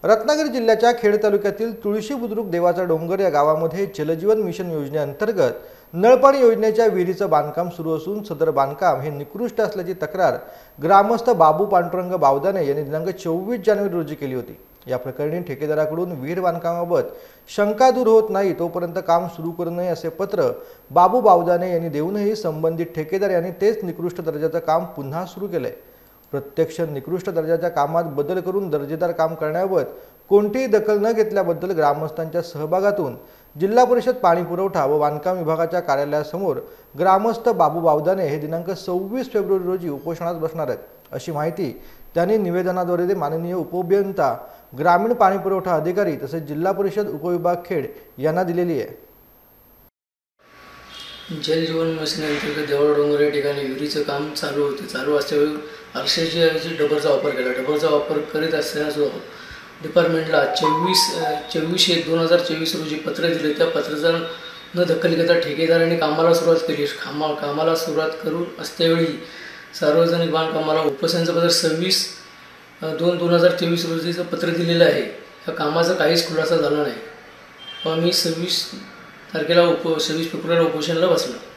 रत्नागिरी जिल्ह्याच्या खेड तालुक्यातील तुळशी बुद्रुक देवाचा डोंगर या गावामध्ये जलजीवन मिशन योजनेअंतर्गत नळपाणी योजनेच्या विहिरीचं बांधकाम सुरू असून सदर बांधकाम हे निकृष्ट असल्याची तक्रार ग्रामस्थ बाबू पांडुरंग बावदाने यांनी दिनांक 24 जानेवारी रोजी केली होती। या प्रकरणी ठेकेदाराकडून विहीर बांधकामाबाबत शंका दूर होत नाही तोपर्यंत काम सुरू करू नये असे पत्र बाबू बावदाने यांनी देऊनही संबंधित ठेकेदार यांनी तेच निकृष्ट दर्जाचं काम पुन्हा सुरू केलंय। प्रत्यक्ष निकृष्ट दर्जाच्या कामात बदल करून दर्जेदार काम करण्याबाबत कोणतीही दखल न घेतल्याबद्दल ग्रामस्थांच्या सहभागातून जिल्हा परिषद पाणी पुरवठा व बांधकाम विभागाच्या कार्यालयासमोर ग्रामस्थ बाबू बावदाने हे दिनांक 26 फेब्रुवारी रोजी उपोषणास बसणार आहेत अशी माहिती त्यांनी निवेदनाद्वारे माननीय उपअभियंता ग्रामीण पाणी पुरवठा अधिकारी तसेच जिल्हा परिषद उपविभाग खेड यांना दिलेली आहे। जल जीवन मिशन अंतर्गत देवळा डोंगर या ठिकाणी विहिरीचं काम चालू होते। चालू असल्यावेळी आरक्षाच्या ऐवजी डबरचा वापर केला। डबरचा वापर करीत असताना सुद्धा डिपार्टमेंटला 24/1/2024 रोजी पत्र दिले। त्या पत्राचा न दखल घेता ठेकेदारांनी कामाला सुरुवात केली। कामाला सुरुवात करून असतेवेळी सार्वजनिक बांधकामाला उपसंच पत्र 26/2/2023 रोजीचं पत्र दिलेलं आहे। या कामाचा काहीच खुलासा झाला नाही। मी 26 तारखेला 26 फेब्रुवारीला उपोषणाला बसलो।